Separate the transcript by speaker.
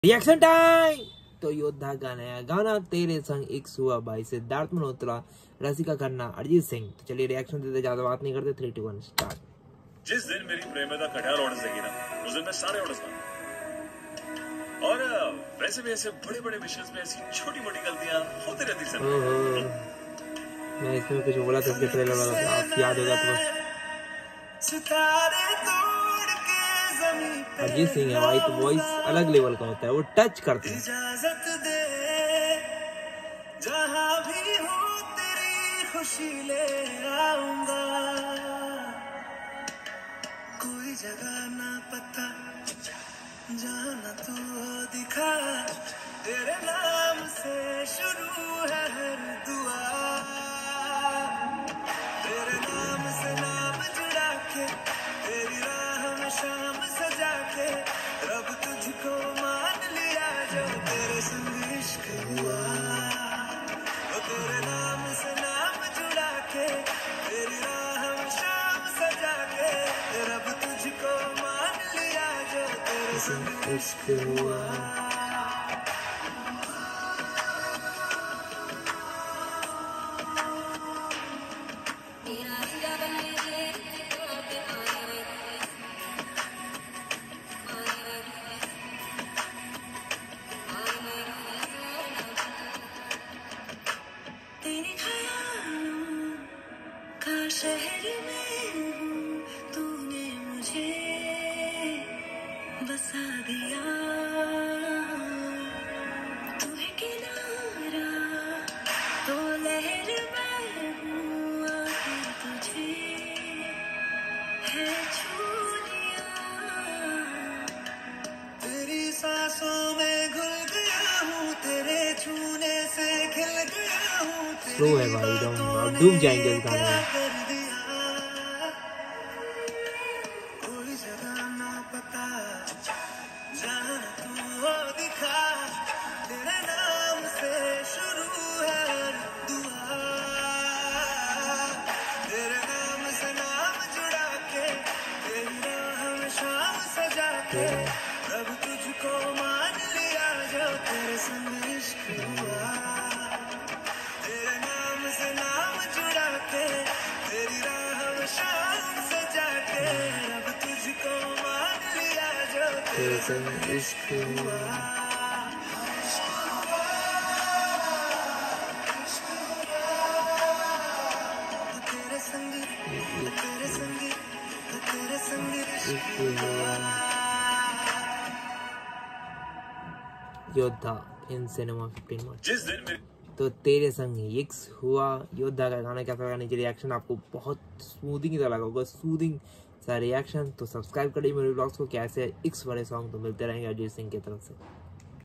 Speaker 1: Reaction time. तो योद्धा का नया गाना तेरे संग एक हुआ भाई सिद्धार्थ मल्होत्रा, रसिका खन्ना, अरिजीत सिंह। तो चलिए रिएक्शन देते, ज्यादा बात नहीं करते। 3, 2, 1 स्टार्ट।
Speaker 2: जिस दिन मेरी प्रेमिका कटियार ऑर्डर देगी ना, उस दिन मैं सारे ऑर्डर्स मांगूंगा। और वैसे भी ऐसे बड़े-बड़े विषयों में ऐसी छोटी-मोटी गलतियां होती रहती सर।
Speaker 1: मैं इसमें कुछ बोला था, ट्रेलर वाला था, आप याद होगा तो बस। अरिजीत सिंह है भाई, तो वॉइस अलग लेवल का होता है, वो टच करते हैं।
Speaker 3: इजाजत दे जहां भी हो तेरी खुशी ले आऊंगा, कोई जगह ना पता जाना तू दिखा, तेरे नाम से शुरू है हर दुआ, तेरे नाम से नाम जुड़ा के तेरी राह में शाम सजा के रब तुझको मान लिया जो तेरे संग इश्क हुआ, तेरे नाम से नाम जुड़ा के तेरी राह में शाम सजा के रब तुझको मान लिया जो तेरे संग इश्क हुआ। तेरे ख्यालों का शहर में हूँ, तूने मुझे बसा दिया, तू है किनारा तो लहर में हूँ, आखिर तुझे है छू लिया, तेरी सांसों में घुल गया हूँ, तेरे छूने से खिल गया हूँ,
Speaker 1: स्लो है भाई, एकदम डूब जाएंगे इस गाने में।
Speaker 3: कोई जगह ना पता जहाँ तू हो दिखा, तेरे नाम से शुरू है हर दुआ, तेरे नाम से नाम जुड़ा के तेरी राह में शाम सजा के रब तुझको मान लिया जो तेरे संग इश्क हुआ, तेरे नाम से नाम जुड़ा के तेरी राह में शाम सजा के रब तुझको मान लिया जो तेरे संग इश्क हुआ। तेरे संग तेरे संग तेरे संग इश्क हुआ।
Speaker 1: योद्धा इन सिनेमा 15 मार्च।
Speaker 2: जिस दिन मेरी
Speaker 1: तो तेरे संग इक्स हुआ योद्धा का गाना कैसा लगा, नीचे रिएक्शन आपको बहुत स्मूथिंग सा लगा होगा, सूदिंग सा रिएक्शन। तो सब्सक्राइब करिए मेरे ब्लॉग्स को, कैसे इक्स वाले सॉन्ग तो मिलते रहेंगे अरिजीत सिंह की तरफ से।